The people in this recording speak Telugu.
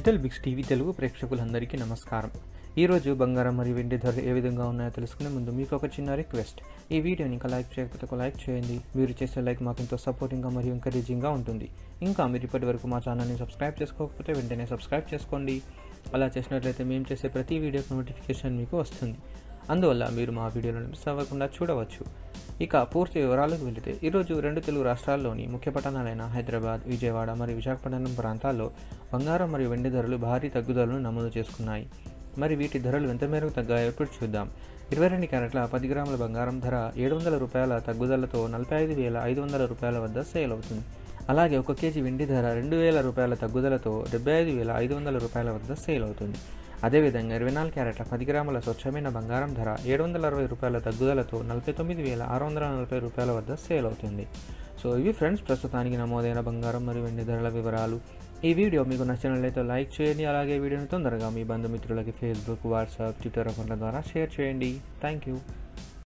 డిజిటల్ బిగ్స్ టీవీ తెలుగు ప్రేక్షకులందరికీ నమస్కారం. ఈరోజు బంగారం మరియు వెండి ధరలు ఏ విధంగా ఉన్నాయో తెలుసుకునే ముందు మీకు ఒక చిన్న రిక్వెస్ట్. ఈ వీడియోని ఇంకా లైక్ చేయకపోతే ఒక లైక్ చేయండి. మీరు చేసే లైక్ మాకు ఎంతో సపోర్టింగ్గా మరియు ఎంకరేజింగ్గా ఉంటుంది. ఇంకా మీరు ఇప్పటి వరకు మా ఛానల్ని సబ్స్క్రైబ్ చేసుకోకపోతే వెంటనే సబ్స్క్రైబ్ చేసుకోండి. అలా చేసినట్లయితే మేము చేసే ప్రతి వీడియోకి నోటిఫికేషన్ మీకు వస్తుంది. అందువల్ల మీరు మా వీడియోలను మిస్ అవ్వకుండా చూడవచ్చు. ఇక పూర్తి వివరాలకు వెళితే ఈరోజు రెండు తెలుగు రాష్ట్రాల్లోని ముఖ్య పట్టణాలైన హైదరాబాద్, విజయవాడ మరియు విశాఖపట్నం ప్రాంతాల్లో బంగారం మరియు వెండి ధరలు భారీ తగ్గుదలను నమోదు చేసుకున్నాయి. మరి వీటి ధరలు ఎంత మేరకు తగ్గాయో ఇప్పుడు చూద్దాం. 22 క్యారెట్ల 10 గ్రాముల బంగారం ధర ₹700 తగ్గుదలతో ₹45,500 వద్ద సేల్ అవుతుంది. అలాగే 1 కేజీ వెండి ధర ₹2,000 తగ్గుదలతో ₹75,500 వద్ద సేల్ అవుతుంది. అదేవిధంగా 24 క్యారెట్ల 10 గ్రాముల స్వచ్ఛమైన బంగారం ధర ₹760 తగ్గుదలతో ₹49,640 వద్ద సేల్ అవుతుంది. సో ఇవి ఫ్రెండ్స్ ప్రస్తుతానికి నమోదైన బంగారం మరియు వెండి ధరల వివరాలు. ఈ వీడియో మీకు నచ్చినట్లయితే లైక్ చేయండి. అలాగే వీడియోని తొందరగా మీ బంధుమిత్రులకి ఫేస్బుక్, వాట్సాప్, ట్విట్టర్ అకౌంట్ల ద్వారా షేర్ చేయండి. Thank you.